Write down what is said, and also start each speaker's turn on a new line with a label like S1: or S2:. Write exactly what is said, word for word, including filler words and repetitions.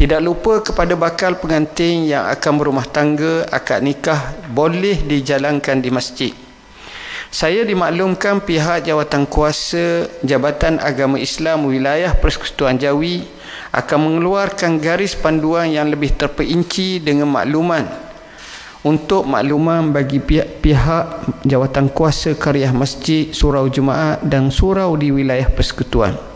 S1: Tidak lupa kepada bakal pengantin yang akan berumah tangga, akad nikah boleh dijalankan di masjid. Saya dimaklumkan pihak jawatan kuasa Jabatan Agama Islam Wilayah Persekutuan Jawi akan mengeluarkan garis panduan yang lebih terperinci dengan makluman untuk makluman bagi pihak-pihak jawatan kuasa Qaryah Masjid, surau Jumaat dan surau di wilayah persekutuan.